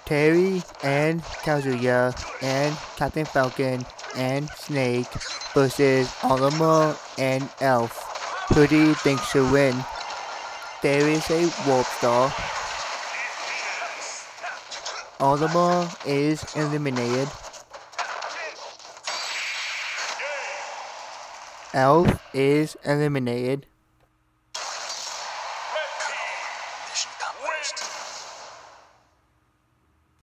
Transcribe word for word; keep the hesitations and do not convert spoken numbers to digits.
Terry and Kazuya and Captain Falcon and Snake versus Olimar and Alph. Who do you think should win? There is a warp star. Olimar is eliminated. Alph is eliminated.